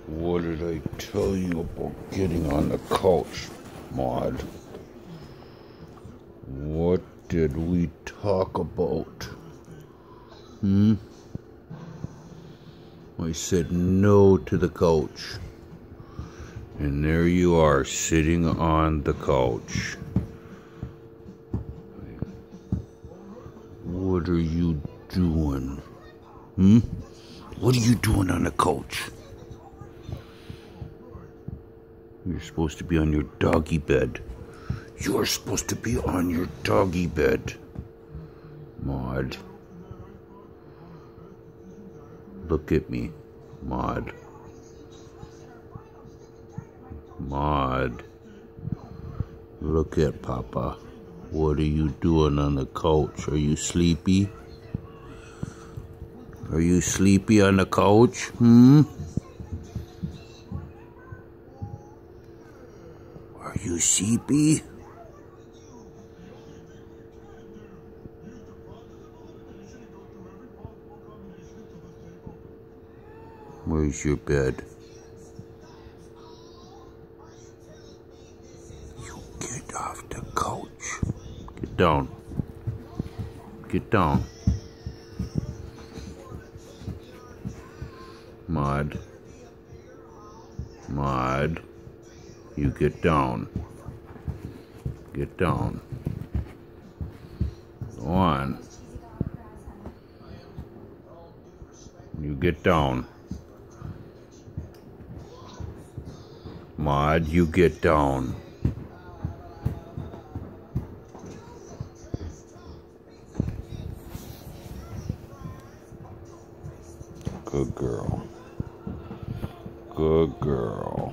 What did I tell you about getting on the couch, Maud? What did we talk about? I said no to the couch. And there you are, sitting on the couch. What are you doing? What are you doing on the couch? You're supposed to be on your doggy bed. You're supposed to be on your doggy bed, Maud. Look at me, Maud. Maud. Look at Papa. What are you doing on the couch? Are you sleepy? Are you sleepy on the couch? Are you sleepy? Where's your bed? You get off the couch. Get down. Get down. Maud. Maud. You get down. Get down. Go on. You get down. Maud, you get down. Good girl. Good girl.